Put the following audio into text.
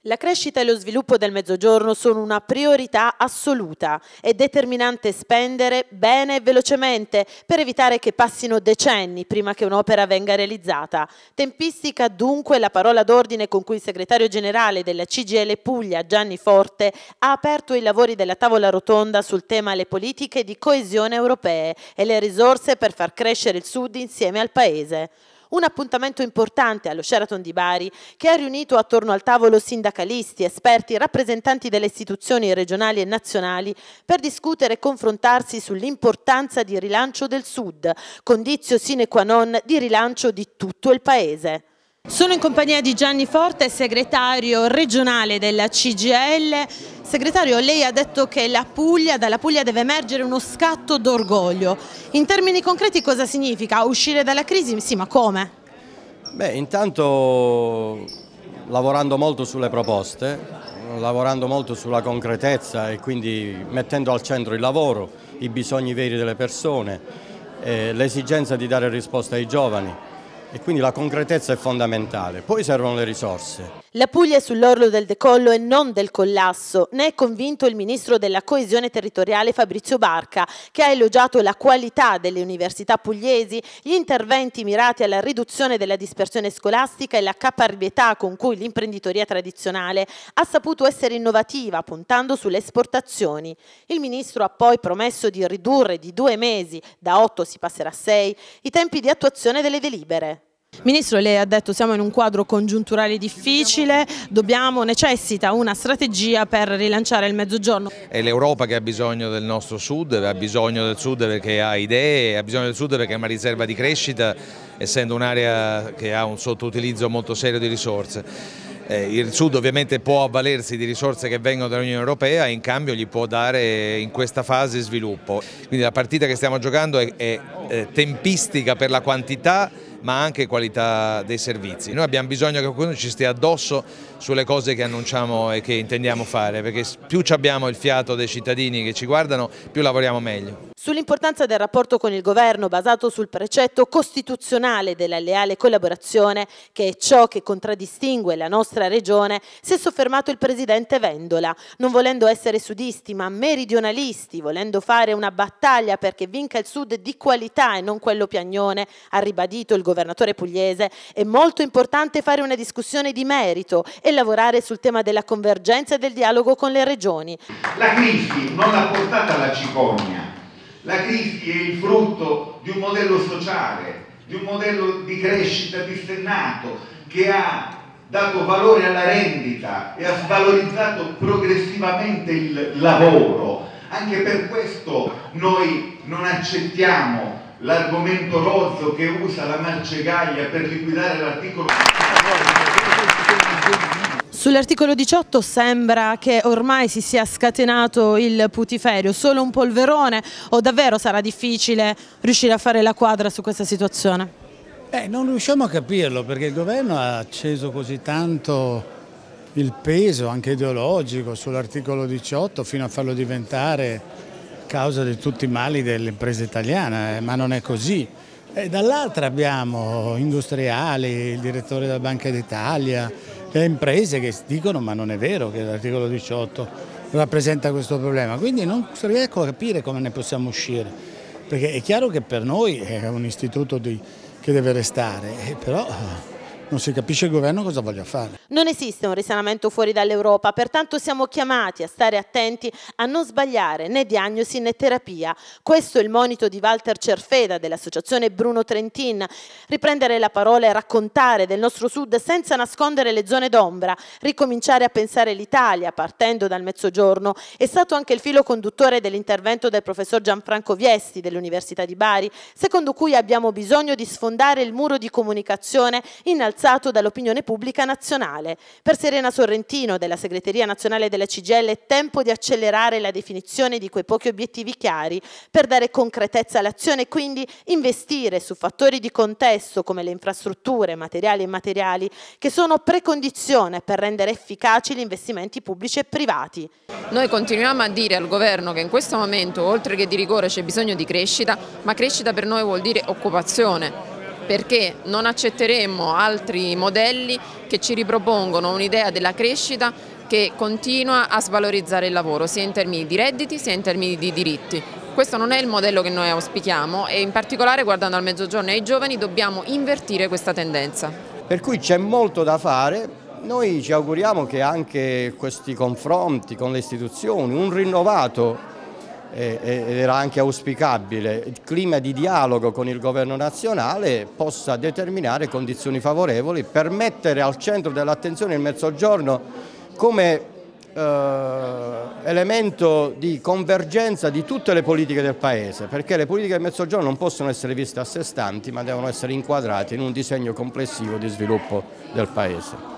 La crescita e lo sviluppo del Mezzogiorno sono una priorità assoluta. È determinante spendere bene e velocemente per evitare che passino decenni prima che un'opera venga realizzata. Tempistica dunque la parola d'ordine con cui il segretario generale della CGIL Puglia, Gianni Forte, ha aperto i lavori della tavola rotonda sul tema le politiche di coesione europee e le risorse per far crescere il Sud insieme al Paese. Un appuntamento importante allo Sheraton di Bari che ha riunito attorno al tavolo sindacalisti, esperti, rappresentanti delle istituzioni regionali e nazionali per discutere e confrontarsi sull'importanza di rilancio del Sud, condizio sine qua non di rilancio di tutto il Paese. Sono in compagnia di Gianni Forte, segretario regionale della CGIL. Segretario, lei ha detto che dalla Puglia deve emergere uno scatto d'orgoglio. In termini concreti cosa significa? Uscire dalla crisi? Sì, ma come? Intanto lavorando molto sulle proposte, lavorando molto sulla concretezza e quindi mettendo al centro il lavoro, i bisogni veri delle persone, l'esigenza di dare risposta ai giovani. E quindi la concretezza è fondamentale, poi servono le risorse. La Puglia è sull'orlo del decollo e non del collasso, ne è convinto il ministro della coesione territoriale Fabrizio Barca, che ha elogiato la qualità delle università pugliesi, gli interventi mirati alla riduzione della dispersione scolastica e la caparbietà con cui l'imprenditoria tradizionale ha saputo essere innovativa, puntando sulle esportazioni. Il ministro ha poi promesso di ridurre di 2 mesi, da 8 si passerà a 6, i tempi di attuazione delle delibere. Ministro, lei ha detto siamo in un quadro congiunturale difficile, necessita una strategia per rilanciare il Mezzogiorno. È l'Europa che ha bisogno del nostro Sud, ha bisogno del Sud perché ha idee, ha bisogno del Sud perché è una riserva di crescita, essendo un'area che ha un sottoutilizzo molto serio di risorse. Il Sud ovviamente può avvalersi di risorse che vengono dall'Unione Europea e in cambio gli può dare in questa fase sviluppo. Quindi la partita che stiamo giocando è tempistica per la quantità ma anche qualità dei servizi. Noi abbiamo bisogno che qualcuno ci stia addosso sulle cose che annunciamo e che intendiamo fare, perché più abbiamo il fiato dei cittadini che ci guardano, più lavoriamo meglio. Sull'importanza del rapporto con il governo basato sul precetto costituzionale della leale collaborazione, che è ciò che contraddistingue la nostra regione, si è soffermato il presidente Vendola, non volendo essere sudisti ma meridionalisti, volendo fare una battaglia perché vinca il Sud di qualità e non quello piagnone, ha ribadito il governatore pugliese. È molto importante fare una discussione di merito e lavorare sul tema della convergenza e del dialogo con le regioni. La crisi non l'ha portata alla cicogna. La crisi è il frutto di un modello sociale, di un modello di crescita dissennato che ha dato valore alla rendita e ha svalorizzato progressivamente il lavoro. Anche per questo noi non accettiamo l'argomento rozzo che usa la Marcegaglia per liquidare l'articolo. Sull'articolo 18 sembra che ormai si sia scatenato il putiferio, solo un polverone o davvero sarà difficile riuscire a fare la quadra su questa situazione? Non riusciamo a capirlo perché il governo ha acceso così tanto il peso anche ideologico sull'articolo 18 fino a farlo diventare causa di tutti i mali delle imprese italiane, ma non è così. Dall'altra abbiamo industriali, il direttore della Banca d'Italia, le imprese che dicono ma non è vero che l'articolo 18 rappresenta questo problema, quindi non riesco a capire come ne possiamo uscire, perché è chiaro che per noi è un istituto che deve restare, però non si capisce il governo cosa voglia fare. Non esiste un risanamento fuori dall'Europa, pertanto siamo chiamati a stare attenti a non sbagliare né diagnosi né terapia. Questo è il monito di Walter Cerfeda dell'associazione Bruno Trentin. Riprendere la parola e raccontare del nostro Sud senza nascondere le zone d'ombra, ricominciare a pensare l'Italia partendo dal Mezzogiorno è stato anche il filo conduttore dell'intervento del professor Gianfranco Viesti dell'Università di Bari, secondo cui abbiamo bisogno di sfondare il muro di comunicazione innalzato dall'opinione pubblica nazionale. Per Serena Sorrentino della segreteria nazionale della CGIL è tempo di accelerare la definizione di quei pochi obiettivi chiari per dare concretezza all'azione e quindi investire su fattori di contesto come le infrastrutture materiali e immateriali che sono precondizione per rendere efficaci gli investimenti pubblici e privati. Noi continuiamo a dire al governo che in questo momento oltre che di rigore c'è bisogno di crescita, ma crescita per noi vuol dire occupazione. perché non accetteremmo altri modelli che ci ripropongono un'idea della crescita che continua a svalorizzare il lavoro, sia in termini di redditi sia in termini di diritti. Questo non è il modello che noi auspichiamo e in particolare, guardando al Mezzogiorno e ai giovani, dobbiamo invertire questa tendenza. Per cui c'è molto da fare. Noi ci auguriamo che anche questi confronti con le istituzioni, un rinnovato, ed era anche auspicabile, il clima di dialogo con il governo nazionale possa determinare condizioni favorevoli per mettere al centro dell'attenzione il Mezzogiorno come elemento di convergenza di tutte le politiche del Paese, perché le politiche del Mezzogiorno non possono essere viste a sé stanti, ma devono essere inquadrate in un disegno complessivo di sviluppo del Paese.